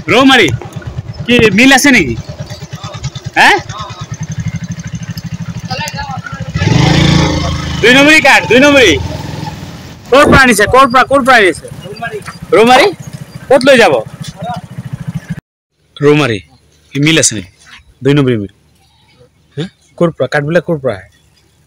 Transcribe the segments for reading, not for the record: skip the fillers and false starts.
রৌমারি কি মিল আছে নাকি? হ্যাঁ, 2 নম্বরই কাঠ, 2 নম্বরই কোর পৰা আনিছে, কোৰ পৰা আনিছে? রৌমারি কত লৈ যাব? রৌমারি কি মিল আছে নাকি? 2 নম্বরই মিল। হ্যাঁ, কোৰ পৰা কাঠবিলাক কোৰ পৰা আহে?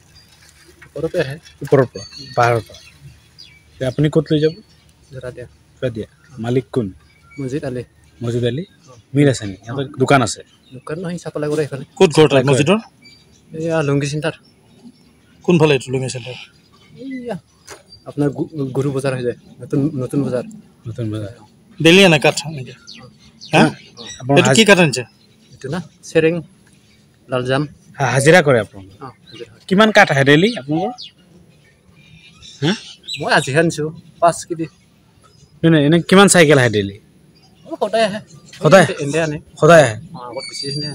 ওপৰৰ পৰা, পাহাৰৰ পৰা। আপুনি ক'ত লৈ যাব? দিয়া মালিক কোন? মছজিদ আলি। মছজিদ আলি মিল আছে নেকি? সিহঁতৰ দোকান আছে? দোকান নহয়, চাপলা কৰে এইফালে। ক'ত ঘৰত মছজিদৰ? এয়া লুংগি চেণ্টাৰ। কোনফালে এইটো লুংগি চেণ্টাৰ? এইয়া আপোনাৰ গুৰু বজাৰ হৈ যায়, নতুন বজাৰ। নতুন বজাৰ। ডেইলি আনে কাঠ নেকি? হা, এইটো কি কাঠ আনিছে? এইটো না চেৰেং লালজাম। হাজিৰা কৰে আপোনালোকে? কিমান কাঠ আহে ডেইলি আপোনালোকৰ? হা, মই আজি আনিছোঁ 5 কেজি। এনে কিমান চাইকেল আহে ডেইলি? সদায় আহে। সদায় আনে। সদায় আহে? আগত বেছি আনে।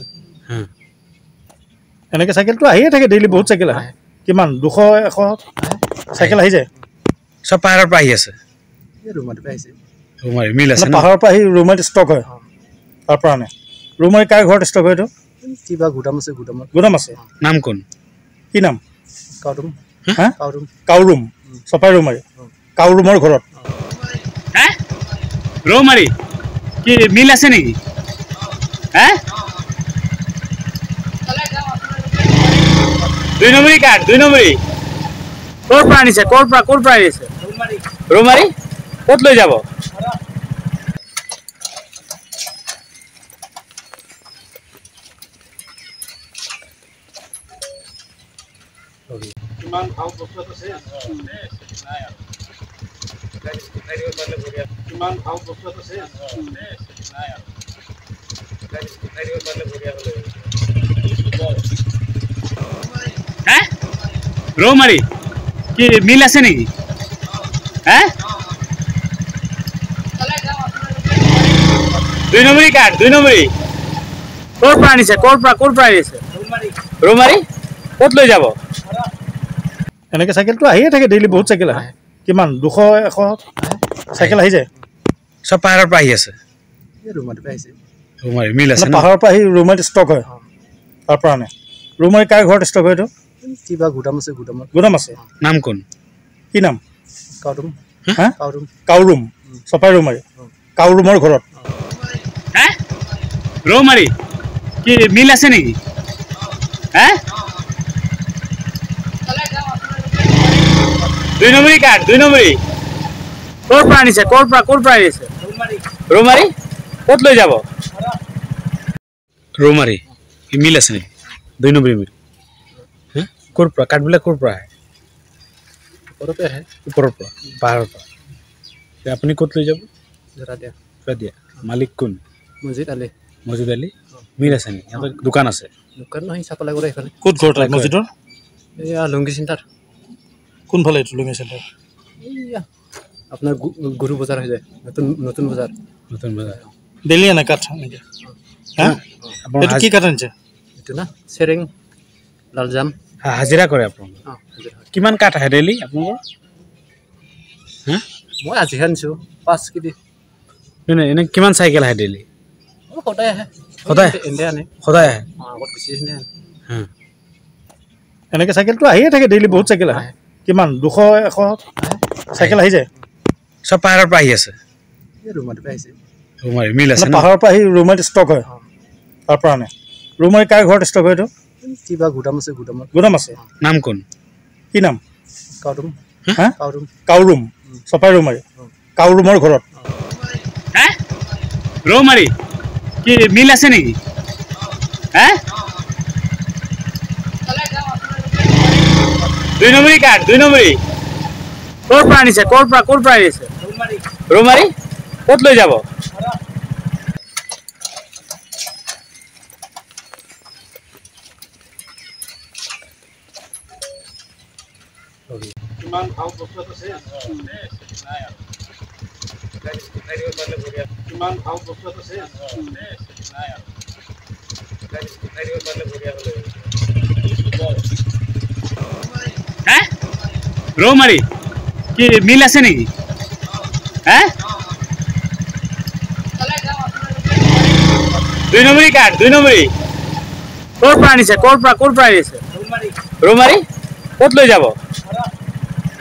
এনেকৈ চাইকেলটো আহিয়ে থাকে ডেইলি, বহুত চাইকেল আহে। কিমান 200-100 চাইকেল আহি যায়? চব পাহাৰৰ পৰা আহি আছে? ৰুমাৰ পৰা আহিছে। ৰৌমাৰি মিল আছে? পাহাৰৰ পৰা আহি ৰুমাৰিত ষ্টক হয়, তাৰ পৰা আনে। ৰুমাৰি কাৰ ঘৰত ষ্টক হয় এইটো? কিবা গুদাম আছে, গুদাম আছে। নাম কোন? কি নাম? কাউৰুম। হা, কাউৰুম চপাই ৰুমাৰি। কাউৰুমৰ ঘৰত। হ্যাঁ, রৌমারি কি মিল আছে নাকি? হ্যাঁ, 2 নম্বরই কাঠ, 2 নম্বরই কোর পৰা আনিছে, কোৰ পৰা আনিছে? রৌমারি কত লৈ যাব? কিমান ভাল বস্তু আছে? কিমান ভাল বস্তু আছে? হ্যাঁ, রৌমারি কি মিল আছে নাকি? হ্যাঁ, 2 নম্বরই কাঠ, 2 নম্বরই কোর পৰা আনিছে, কোৰ পৰা আনিছে? রৌমারি কত লৈ যাব? এনেকৈ চাইকেলটো আহিয়ে থাকে ডেইলি, বহুত চাইকেল আহে। কিমান 200-100 চাইকেল আহি যায়? চব পাহাৰৰ পৰা আহি আছে? ৰুমাৰ পৰা আহিছে। ৰৌমাৰি মিল আছে? পাহাৰৰ পৰা আহি ৰুমাৰিত ষ্টক হয়, তাৰ পৰা আনে। ৰুমাৰি কাৰ ঘৰত ষ্টক হয় এইটো? কিবা গুদাম আছে, গুদাম আছে। নাম কোন? কি নাম? কাউৰুম। হা, কাউৰুম চপাই ৰুমাৰি। কাউৰুমৰ ঘৰত। হ্যাঁ, রৌমারি কি মিল আছে নাকি? হ্যাঁ, 2 নম্বরই কাঠ, 2 নম্বরই কোর পৰা আনিছে, কোৰ পৰা আনিছে? রৌমারি কত লৈ যাব? রৌমারি কি মিল আছে নাকি? 2 নম্বরই মিল। হ্যাঁ, কোৰ পৰা কাঠবিলাক কোৰ পৰা আহে? ওপৰৰ পৰা, পাহাৰৰ পৰা। আপুনি ক'ত লৈ যাব? দিয়া মালিক কোন? মছজিদ আলি। মছজিদ আলি মিল আছে নেকি? সিহঁতৰ দোকান আছে? দোকান নহয়, চাপলা কৰে এইফালে। ক'ত ঘৰত মছজিদৰ? এয়া লুংগি চেণ্টাৰ। কোনফালে এইটো লুংগি চেণ্টাৰ? এইয়া আপোনাৰ গুৰু বজাৰ হৈ যায়, নতুন বজাৰ। নতুন বজাৰ। ডেইলি আনে কাঠ নেকি? হা, এইটো কি কাঠ আনিছে? এইটো না চেৰেং লালজাম। হাজিৰা কৰে আপোনালোকে? কিমান কাঠ আহে ডেইলি আপোনালোকৰ? হা, মই আজি আনিছোঁ 5 কেজি। এনে কিমান চাইকেল আহে ডেইলি? সদায় আহে। সদায় আনে। সদায় আহে? আগত বেছি আনে। এনেকৈ চাইকেলটো আহিয়ে থাকে ডেইলি, বহুত চাইকেল আহে। কিমান 200-100 চাইকেল আহি যায়? চব পাহাৰৰ পৰা আহি আছে? ৰুমাৰ পৰা আহিছে। ৰৌমাৰি মিল আছে? পাহাৰৰ পৰা আহি ৰুমাৰিত ষ্টক হয়, তাৰ পৰা আনে। ৰুমাৰি কাৰ ঘৰত ষ্টক হয় এইটো? কিবা গুদাম আছে, গুদাম আছে। নাম কোন? কি নাম? কাউৰুম। হা, কাউৰুম চপাই ৰুমাৰি। কাউৰুমৰ ঘৰত। হ্যাঁ, রৌমারি কি মিল আছে নাকি? হ্যাঁ, 2 নম্বরই কাঠ, 2 নম্বরই কোর পৰা আনিছে, কোৰ পৰা আনিছে? রৌমারি কত লৈ যাব? কিমান ভাল বস্তু আছে? কিমান ভাল বস্তু আছে? হ্যাঁ, রৌমারি কি মিল আছে নাকি? হ্যাঁ, 2 নম্বৰী কাৰ্ড 2 নম্বৰী ক'ৰ পৰা আনিছে ক'ৰ পৰা আনিছে ৰৌমাৰী ক'ত লৈ যাব